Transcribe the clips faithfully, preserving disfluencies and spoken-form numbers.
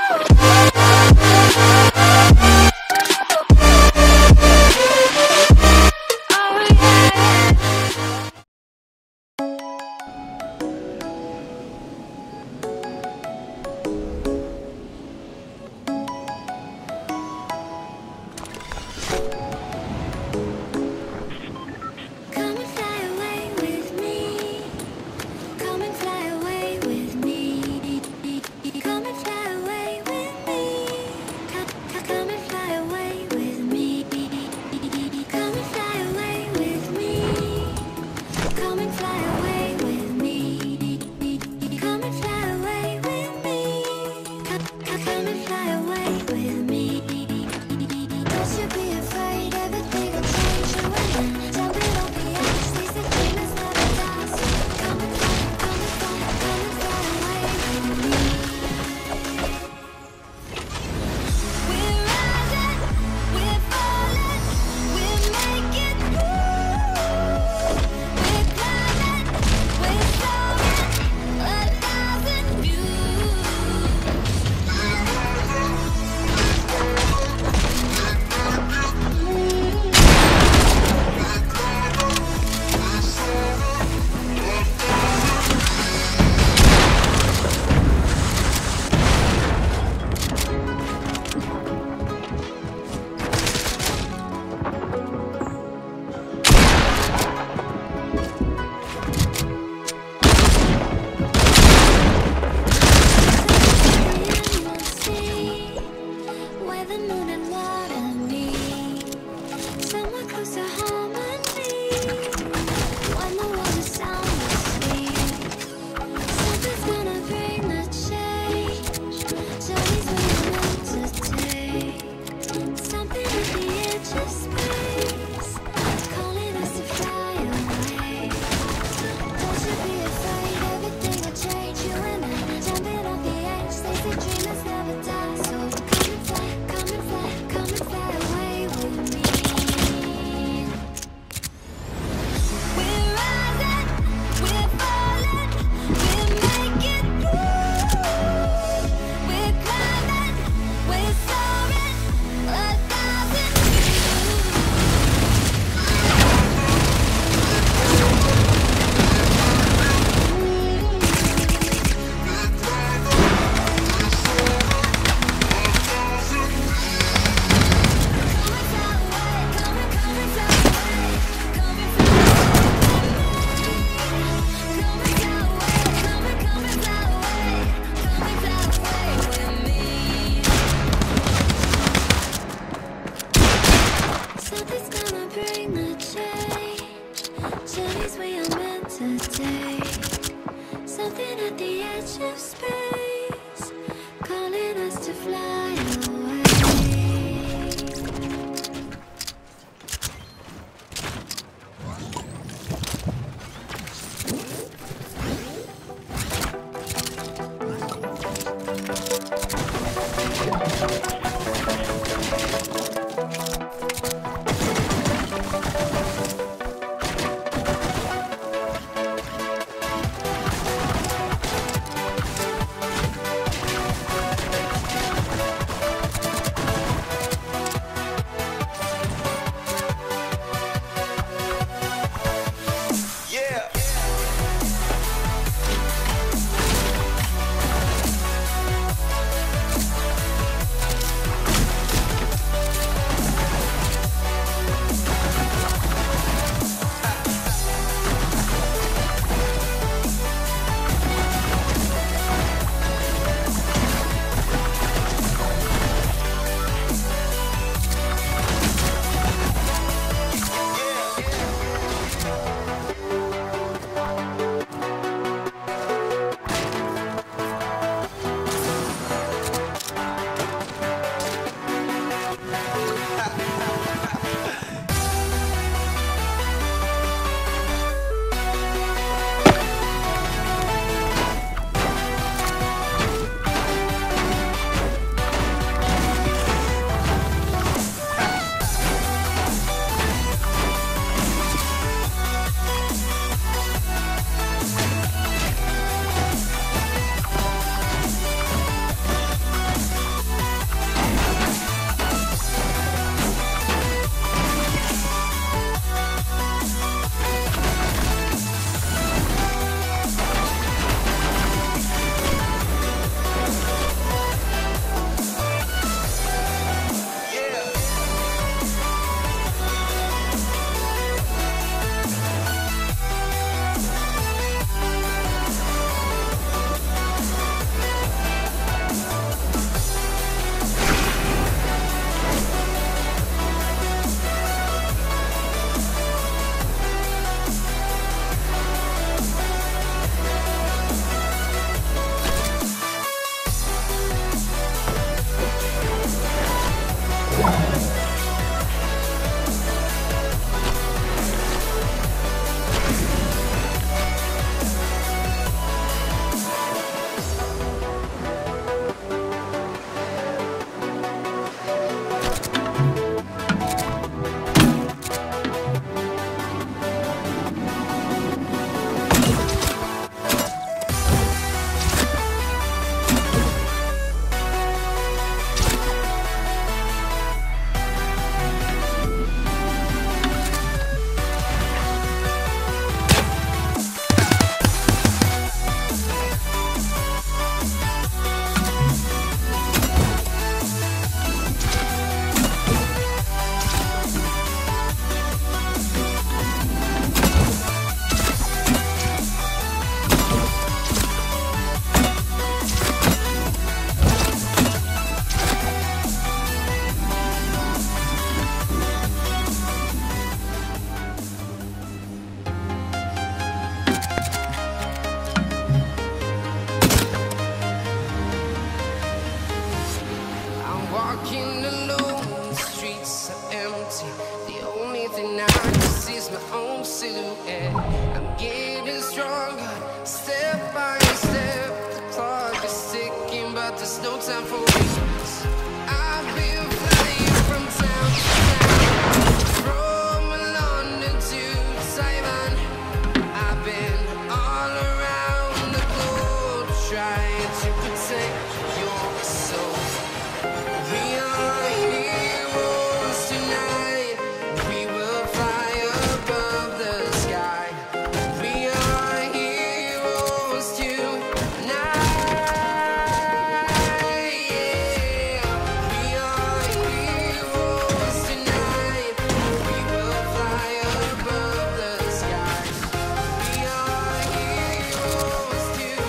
Come and fly away with me. Come and fly away with me. walking alone, the streets are empty. The only thing I can see is my own silhouette. I'm getting stronger, step by step. The clock is ticking, but there's no time for weakness. I've been flying from town to town, from London to Taiwan. I've been all around the globe trying to protect your soul. We are heroes tonight. We will fly above the sky. We are heroes tonight. Yeah. We are heroes tonight. We will fly above the sky. We are heroes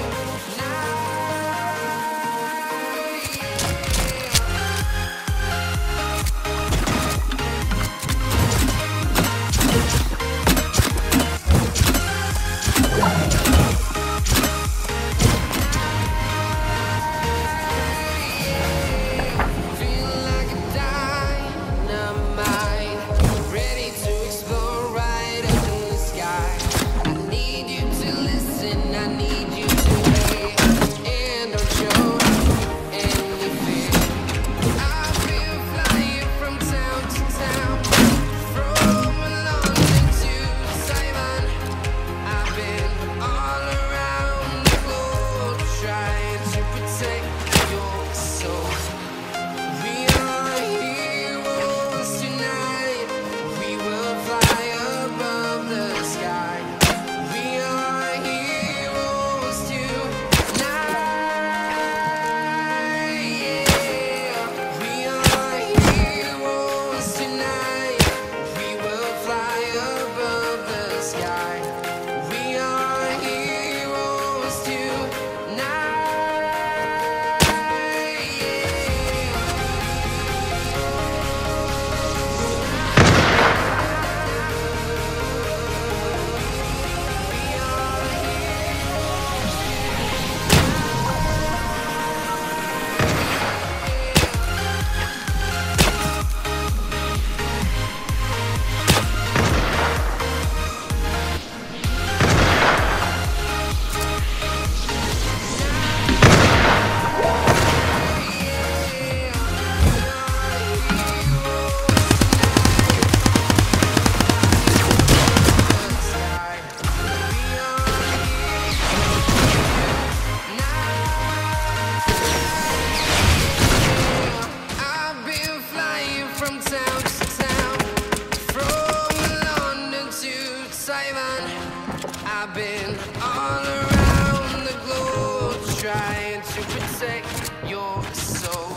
feel like a dynamite, ready to explode right up in the sky. I need you to listen, I need you to hear, and don't show any fear. I've been flying from town to town, from London to Taiwan. I've been all around the globe trying to protect your soul. We are heroes tonight. We will fly above the sky. We are heroes tonight. Yeah. We are heroes tonight. We will fly above the sky. We are heroes tonight. I've been flying from town to town, from London to Taiwan. I've been all around the globe trying to protect your soul.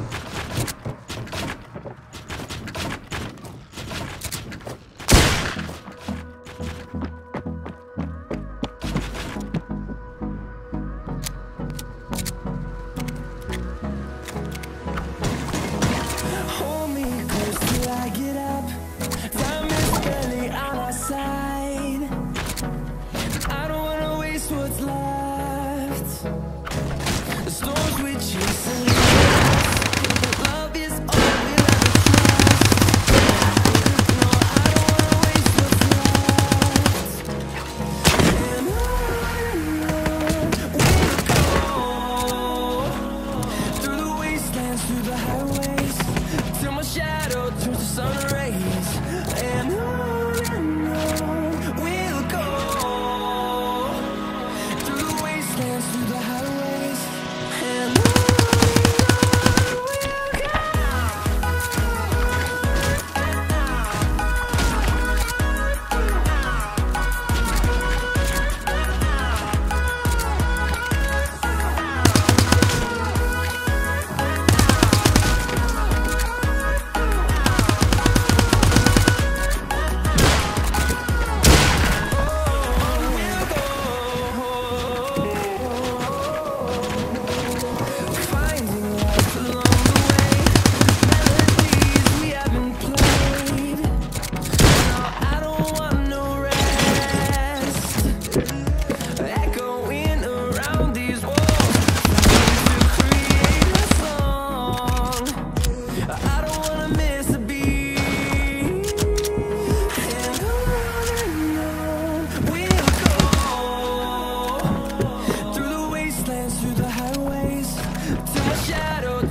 Hold me close till I get up. Time is barely on our side. I don't wanna waste what's left. The storms we chase and love is all we'll ever trust. No, I don't wanna waste what's left. And on we'll go, through the wastelands, through the highways, till my shadow turns to sun rays. And on and on we'll go, through the wastelands, through the highways. And on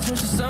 Some